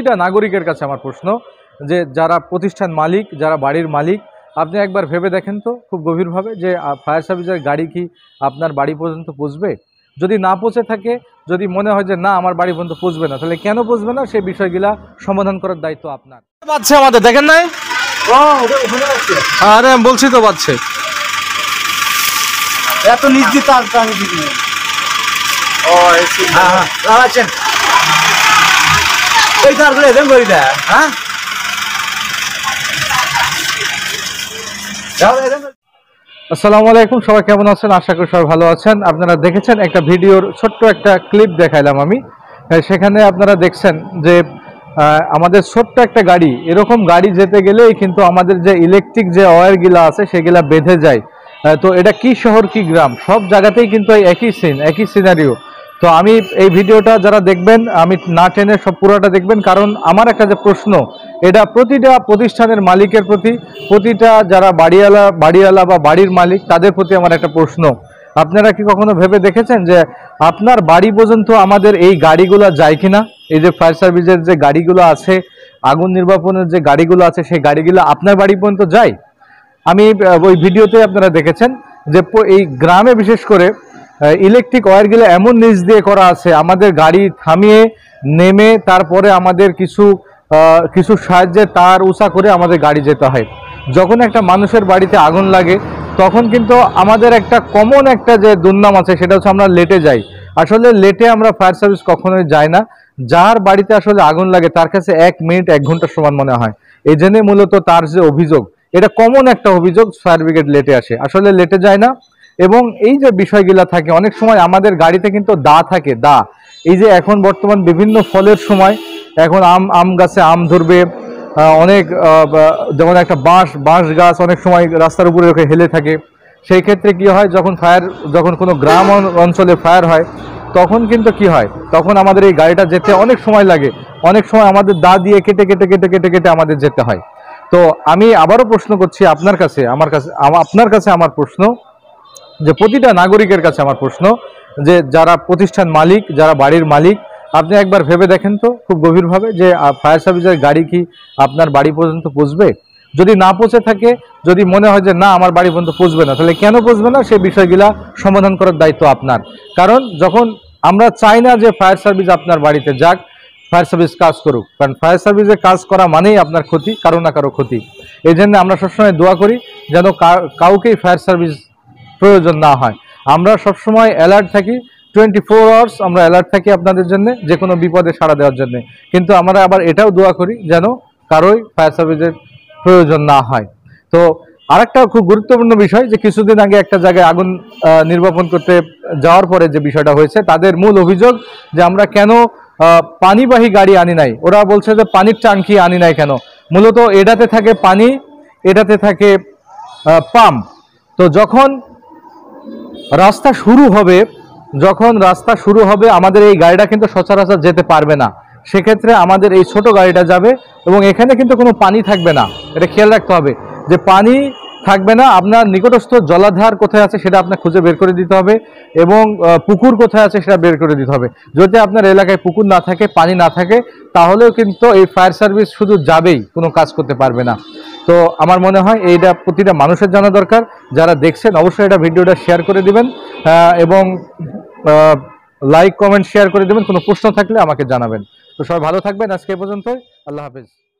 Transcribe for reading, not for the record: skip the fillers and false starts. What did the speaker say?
প্রতিটা নাগরিকের কাছে আমার প্রশ্ন যে যারা প্রতিষ্ঠান মালিক, যারা বাড়ির মালিক, আপনি একবার ভেবে দেখেন তো খুব গভীরভাবে যে ফায়ার সার্ভিসের গাড়ি কি আপনার বাড়ি পর্যন্ত পৌঁছবে? যদি না পৌঁছে থাকে, যদি মনে হয় যে না আমার বাড়ি পর্যন্ত পৌঁছবে না, তাহলে কেন পৌঁছবে না সেই বিষয়গুলা সমাধান করার দায়িত্ব আপনার। বাজছে আমাদের, দেখেন নাই? আরে আমি বলছি তো বাজছে, এত নিশ্চিত আমি দিদি ও আছেন এই তারগুলো এরকম করি না। হ্যাঁ আসসালামু আলাইকুম, সবাই কেমন আছেন? আশা করি সবাই ভালো আছেন। আপনারা দেখেছেন একটা ভিডিওর ছোট্ট একটা ক্লিপ দেখাইলাম আমি, সেখানে আপনারা দেখছেন যে আমাদের ছোট্ট একটা গাড়ি, এরকম গাড়ি যেতে গেলেই কিন্তু আমাদের যে ইলেকট্রিক যে ওয়্যারগুলা আছে সেগুলা বেঁধে যায়। তো এটা কি শহর কি গ্রাম, সব জায়গাতেই কিন্তু একই সিন, একই সিনারিও। তো আমি এই ভিডিওটা যারা দেখবেন, আমি না টেনে সব পুরোটা দেখবেন, কারণ আমার একটা যে প্রশ্ন, এটা প্রতিটা প্রতিষ্ঠানের মালিকের প্রতি, প্রতিটা যারা বাড়িওয়ালা বা বাড়ির মালিক তাদের প্রতি আমার একটা প্রশ্ন। আপনারা কি কখনো ভেবে দেখেছেন যে আপনার বাড়ি পর্যন্ত আমাদের এই গাড়িগুলো যায় কিনা? এই যে ফায়ার সার্ভিসের যে গাড়িগুলো আছে, আগুন নির্বাপনের যে গাড়িগুলো আছে, সেই গাড়িগুলো আপনার বাড়ি পর্যন্ত যায়? আমি ওই ভিডিওতে আপনারা দেখেছেন যে এই গ্রামে বিশেষ করে ইলেকট্রিক ওয়্যারগুলো এমন নিচ দিয়ে করা আছে, আমাদের গাড়ি থামিয়ে নেমে তারপরে আমাদের কিছু সাহায্যে তার উঁচা করে আমাদের গাড়ি যেতে হয়। যখন একটা মানুষের বাড়িতে আগুন লাগে তখন কিন্তু আমাদের একটা কমন একটা যে দুর্নাম আছে, সেটা হচ্ছে আমরা লেটে যাই। আসলে লেটে আমরা ফায়ার সার্ভিস কখনোই যাই না। যার বাড়িতে আসলে আগুন লাগে তার কাছে 1 মিনিট 1 ঘন্টা সমান মনে হয়। এই জন্য মূলত তার যে অভিযোগ, এটা কমন একটা অভিযোগ, ফায়ার ব্রিগেড লেটে আসে। আসলে লেটে যায় না। এবং এই যে বিষয়গুলা থাকে, অনেক সময় আমাদের গাড়িতে কিন্তু দা থাকে, দা। এই যে এখন বর্তমান বিভিন্ন ফলের সময়, এখন আম গাছে আম ধরবে, অনেক যেমন একটা বাঁশ গাছ অনেক সময় রাস্তার উপরে হেলে থাকে। সেই ক্ষেত্রে কি হয়, যখন কোনো গ্রাম অঞ্চলে ফায়ার হয় তখন কিন্তু কি হয়, তখন আমাদের এই গাড়িটা যেতে অনেক সময় লাগে। অনেক সময় আমাদের দা দিয়ে কেটে কেটে কেটে কেটে কেটে আমাদের যেতে হয়। তো আমি আবারও প্রশ্ন করছি আপনার কাছে আমার প্রশ্ন, যে প্রতিটা নাগরিকের কাছে আমার প্রশ্ন, যে যারা প্রতিষ্ঠান মালিক, যারা বাড়ির মালিক, আপনি একবার ভেবে দেখেন তো খুব গভীরভাবে যে ফায়ার সার্ভিসের গাড়ি কি আপনার বাড়ি পর্যন্ত পৌঁছবে? যদি না পৌঁছে থাকে, যদি মনে হয় যে না আমার বাড়ি পর্যন্ত পৌঁছবে না, তাহলে কেন পৌঁছবে না সেই বিষয়গুলা সমাধান করার দায়িত্ব আপনার। কারণ যখন আমরা চাই না যে ফায়ার সার্ভিস আপনার বাড়িতে যাক, ফায়ার সার্ভিস কাজ করুক, কারণ ফায়ার সার্ভিসে কাজ করা মানেই আপনার ক্ষতি, কারো না কারো ক্ষতি। এই জন্য আমরা সবসময় দোয়া করি যেন কাউকেই ফায়ার সার্ভিস প্রয়োজন না হয়। আমরা সবসময় অ্যালার্ট থাকি, 24 আওয়ার্স আমরা অ্যালার্ট থাকি আপনাদের জন্য, যে কোনো বিপদে সাড়া দেওয়ার জন্য। কিন্তু আমরা আবার এটাও দোয়া করি যেন কারোই ফায়ার সার্ভিসের প্রয়োজন না হয়। তো আরেকটা খুব গুরুত্বপূর্ণ বিষয়, যে কিছুদিন আগে একটা জায়গায় আগুন নির্বাপন করতে যাওয়ার পরে যে বিষয়টা হয়েছে, তাদের মূল অভিযোগ যে আমরা কেন পানিবাহী গাড়ি আনি নাই। ওরা বলছে যে পানির ট্যাঙ্কি আনি নাই কেন? মূলত এটাতে থাকে পানি, এটাতে থাকে পাম্প। তো যখন রাস্তা শুরু হবে আমাদের এই গাড়িটা কিন্তু সচরাচর যেতে পারবে না। সেক্ষেত্রে আমাদের এই ছোট গাড়িটা যাবে এবং এখানে কিন্তু কোনো পানি থাকবে না। এটা খেয়াল রাখতে হবে যে পানি থাকবে না। আপনার নিকটস্থ জলাধার কোথায় আছে সেটা আপনার খুঁজে বের করে দিতে হবে, এবং পুকুর কোথায় আছে সেটা বের করে দিতে হবে। যদি আপনার এলাকায় পুকুর না থাকে, পানি না থাকে, তাহলেও কিন্তু এই ফায়ার সার্ভিস শুধু যাবেই, কোনো কাজ করতে পারবে না। তো আমার মনে হয় এইটা প্রতিটা মানুষের জানা দরকার। যারা দেখছেন অবশ্যই এটা ভিডিওটা শেয়ার করে দিবেন, এবং লাইক কমেন্ট শেয়ার করে দেবেন। কোনো প্রশ্ন থাকলে আমাকে জানাবেন। তো সবাই ভালো থাকবেন। আজকে এ পর্যন্তই। আল্লাহ হাফেজ।